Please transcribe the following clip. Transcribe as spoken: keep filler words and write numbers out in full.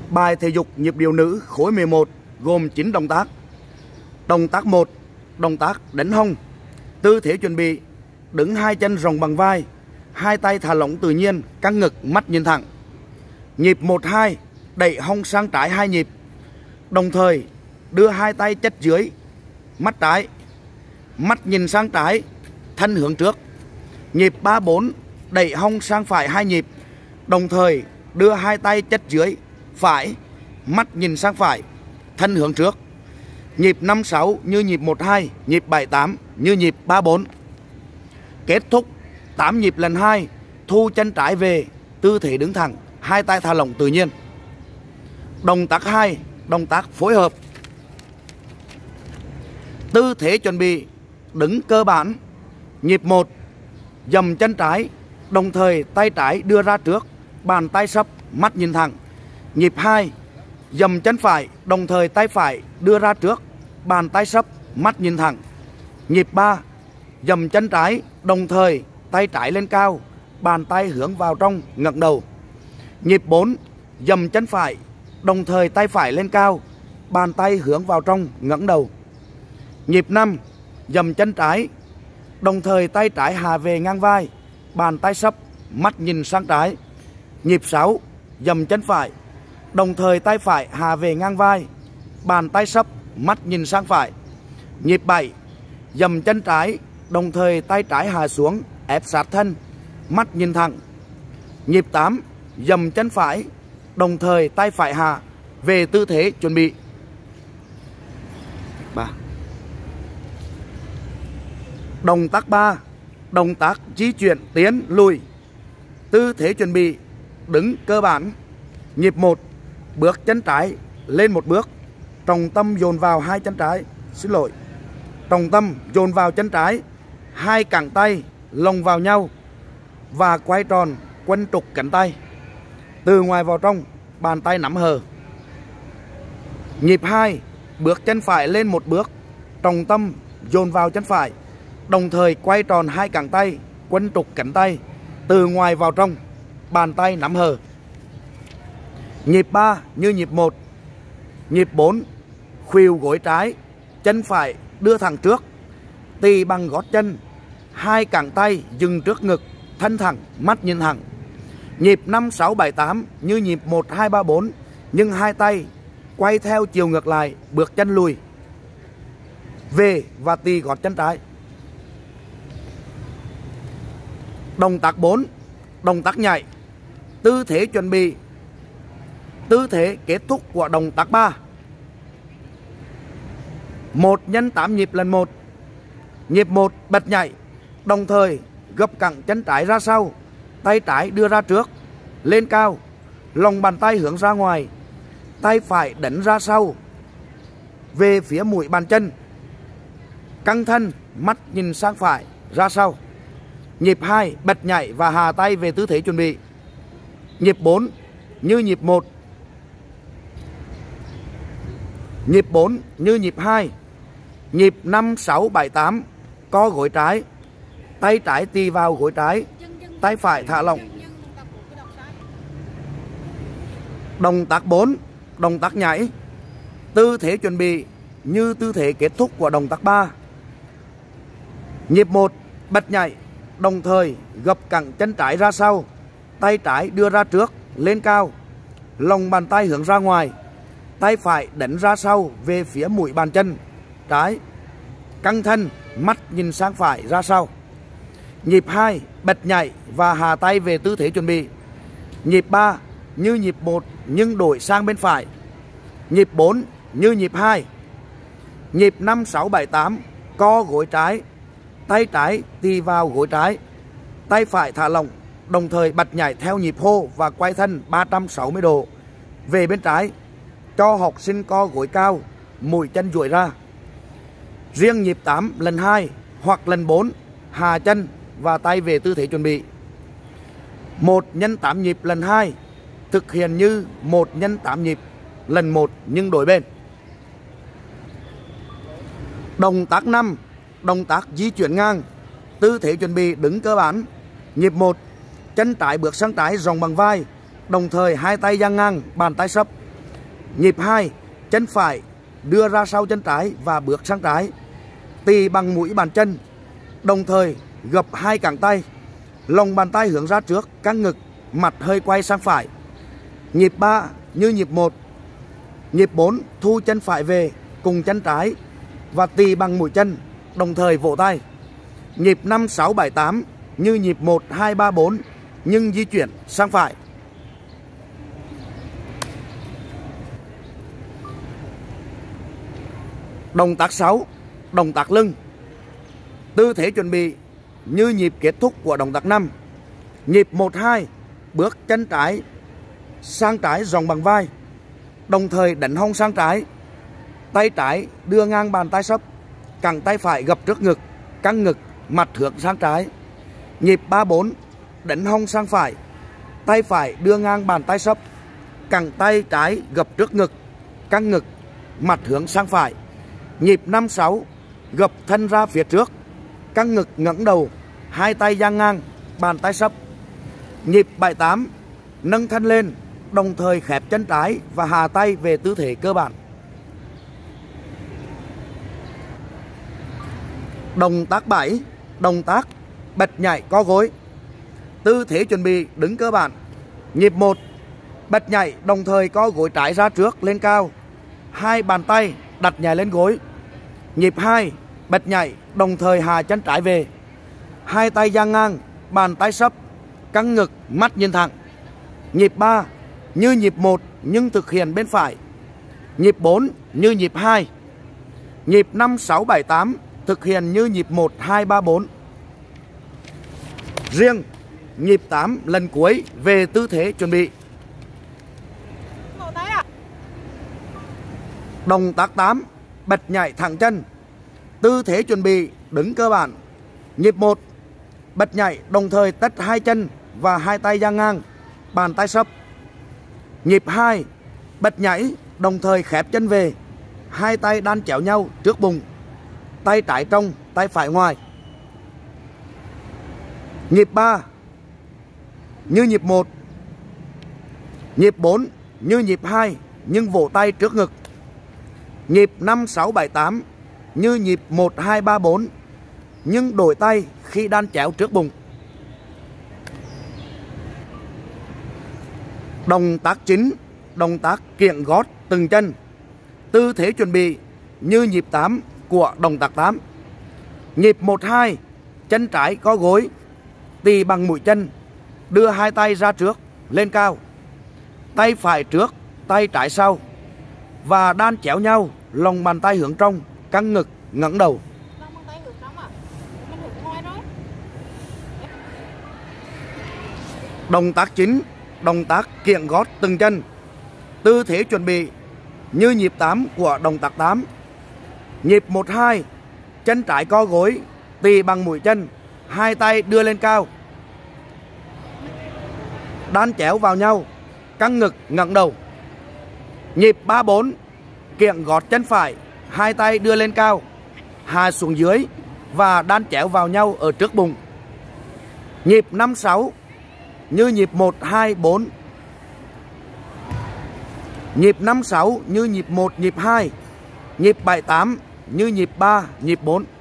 Bài thể dục nhịp điệu nữ khối mười một gồm chín động tác. Động tác một, động tác đánh hông. Tư thế chuẩn bị: đứng hai chân rộng bằng vai, hai tay thả lỏng tự nhiên, căng ngực, mắt nhìn thẳng. Nhịp một hai, đẩy hông sang trái hai nhịp, đồng thời đưa hai tay chắt dưới mắt trái, mắt nhìn sang trái, thân hướng trước. Nhịp ba bốn, đẩy hông sang phải hai nhịp, đồng thời đưa hai tay chắt dưới phải, mắt nhìn sang phải, thân hướng trước. Nhịp năm sáu như nhịp một hai, nhịp bảy tám như nhịp ba bốn. Kết thúc tám nhịp lần hai, thu chân trái về, tư thế đứng thẳng, hai tay thả lỏng tự nhiên. Động tác hai, động tác phối hợp. Tư thế chuẩn bị: đứng cơ bản. Nhịp một, dầm chân trái, đồng thời tay trái đưa ra trước, bàn tay sấp, mắt nhìn thẳng. Nhịp hai, dầm chân phải, đồng thời tay phải đưa ra trước, bàn tay sấp, mắt nhìn thẳng. Nhịp ba, dầm chân trái, đồng thời tay trái lên cao, bàn tay hướng vào trong, ngẩng đầu. Nhịp bốn, dầm chân phải, đồng thời tay phải lên cao, bàn tay hướng vào trong, ngẩng đầu. Nhịp năm, dầm chân trái, đồng thời tay trái hạ về ngang vai, bàn tay sấp, mắt nhìn sang trái. Nhịp sáu, dầm chân phải, đồng thời tay phải hạ về ngang vai, bàn tay sấp, mắt nhìn sang phải. Nhịp bảy, dầm chân trái, đồng thời tay trái hạ xuống, ép sát thân, mắt nhìn thẳng. Nhịp tám, dầm chân phải, đồng thời tay phải hạ về tư thế chuẩn bị. ba. Động tác ba, động tác di chuyển tiến lùi. Tư thế chuẩn bị: đứng cơ bản. Nhịp một, bước chân trái lên một bước, trọng tâm dồn vào hai chân trái, xin lỗi, trọng tâm dồn vào chân trái, hai cẳng tay lồng vào nhau và quay tròn quanh trục cánh tay, từ ngoài vào trong, bàn tay nắm hờ. Nhịp hai, bước chân phải lên một bước, trọng tâm dồn vào chân phải, đồng thời quay tròn hai cẳng tay quanh trục cánh tay, từ ngoài vào trong, bàn tay nắm hờ. Nhịp ba như nhịp một. Nhịp bốn, khuỷu gối trái, chân phải đưa thẳng trước, tì bằng gót chân, hai cẳng tay dừng trước ngực, thân thẳng, mắt nhìn thẳng. Nhịp năm sáu bảy tám như nhịp một hai ba bốn, nhưng hai tay quay theo chiều ngược lại, bước chân lùi về và tì gót chân trái. Động tác bốn, động tác nhảy. Tư thế chuẩn bị: tư thế kết thúc của động tác ba. một nhân tám nhịp lần một. Nhịp một, bật nhảy, đồng thời gập cẳng chân trái ra sau, tay trái đưa ra trước, lên cao, lòng bàn tay hướng ra ngoài, tay phải đánh ra sau, về phía mũi bàn chân, căng thân, mắt nhìn sang phải, ra sau. Nhịp hai, bật nhảy và hạ tay về tư thế chuẩn bị. Nhịp bốn như nhịp một. Nhịp bốn như nhịp hai. Nhịp năm sáu bảy tám, co gối trái, tay trái tì vào gối trái, tay phải thả lỏng. Động tác bốn, động tác nhảy. Tư thế chuẩn bị như tư thế kết thúc của động tác ba. Nhịp một, bật nhảy, đồng thời gập cẳng chân trái ra sau, tay trái đưa ra trước, lên cao, lòng bàn tay hướng ra ngoài, tay phải đánh ra sau về phía mũi bàn chân trái, căng thân, mắt nhìn sang phải, ra sau. Nhịp hai, bật nhảy và hạ tay về tư thế chuẩn bị. Nhịp ba như nhịp một nhưng đổi sang bên phải. Nhịp bốn như nhịp hai. Nhịp năm sáu bảy tám, co gối trái, tay trái tì vào gối trái, tay phải thả lỏng, đồng thời bật nhảy theo nhịp hô và quay thân ba trăm sáu mươi độ về bên trái, cho học sinh co gối cao, mũi chân duỗi ra. Riêng nhịp tám lần hai hoặc lần bốn, hạ chân và tay về tư thế chuẩn bị. một nhân tám nhịp lần hai, thực hiện như một nhân tám nhịp lần một nhưng đổi bên. Động tác năm, động tác di chuyển ngang. Tư thế chuẩn bị: đứng cơ bản. Nhịp một, chân trái bước sang trái rộng bằng vai, đồng thời hai tay dang ngang, bàn tay sấp, Nhịp hai, chân phải đưa ra sau chân trái và bước sang trái, tì bằng mũi bàn chân, đồng thời gập hai cẳng tay, lòng bàn tay hướng ra trước, căng ngực, mặt hơi quay sang phải. Nhịp ba như nhịp một. Nhịp bốn, thu chân phải về cùng chân trái và tì bằng mũi chân, đồng thời vỗ tay. Nhịp năm, sáu, bảy, tám như nhịp một, hai, ba, bốn nhưng di chuyển sang phải. Động tác sáu, động tác lưng. Tư thế chuẩn bị như nhịp kết thúc của động tác năm. Nhịp một, hai, bước chân trái sang trái rộng bằng vai, đồng thời đánh hông sang trái, tay trái đưa ngang bàn tay sấp, cẳng tay phải gập trước ngực, căng ngực, mặt hướng sang trái. Nhịp ba, bốn, đánh hông sang phải, tay phải đưa ngang bàn tay sấp, cẳng tay trái gập trước ngực, căng ngực, mặt hướng sang phải. Nhịp năm, sáu, gập thân ra phía trước, căng ngực ngẩng đầu, hai tay dang ngang, bàn tay sấp. Nhịp bảy, tám, nâng thân lên, đồng thời khép chân trái và hạ tay về tư thế cơ bản. Động tác bảy, động tác bật nhảy co gối. Tư thế chuẩn bị đứng cơ bản. Nhịp một, bật nhảy đồng thời co gối trái ra trước lên cao, hai bàn tay đặt nhảy lên gối. Nhịp hai, bật nhảy đồng thời hạ chân trái về, hai tay dang ngang, bàn tay sấp, căng ngực, mắt nhìn thẳng. Nhịp ba, như nhịp một nhưng thực hiện bên phải. Nhịp bốn, như nhịp hai. Nhịp năm, sáu, bảy, tám thực hiện như nhịp một, hai, ba, bốn. Riêng nhịp tám lần cuối về tư thế chuẩn bị. Động tác tám, bật nhảy thẳng chân. Tư thế chuẩn bị đứng cơ bản. Nhịp một, bật nhảy đồng thời tất hai chân và hai tay dang ngang, bàn tay sấp. Nhịp hai, bật nhảy đồng thời khép chân về, hai tay đan chéo nhau trước bụng, tay trái trong, tay phải ngoài. Nhịp ba, như nhịp một. Nhịp bốn, như nhịp hai nhưng vỗ tay trước ngực. Nhịp năm, sáu, bảy, tám như nhịp một, hai, ba, bốn nhưng đổi tay khi đan chéo trước bụng. Động tác chín, động tác kiễng gót từng chân. Tư thế chuẩn bị như nhịp tám của động tác tám. Nhịp một, hai, chân trái co gối, tì bằng mũi chân, đưa hai tay ra trước lên cao, tay phải trước, tay trái sau và đan chéo nhau, lòng bàn tay hướng trong, căng ngực, ngẩng đầu. Động tác chín, động tác kiễng gót từng chân. Tư thế chuẩn bị như nhịp tám của động tác tám. Nhịp một, hai, chân trái co gối, tì bằng mũi chân, hai tay đưa lên cao, đan chéo vào nhau, căng ngực, ngẩng đầu. Nhịp ba, bốn, kiễng gót chân phải, hai tay đưa lên cao, hạ xuống dưới và đan chéo vào nhau ở trước bụng. Nhịp năm, sáu như nhịp một, hai, bốn. Nhịp năm, sáu như nhịp một, nhịp hai. Nhịp bảy, tám như nhịp ba, nhịp bốn.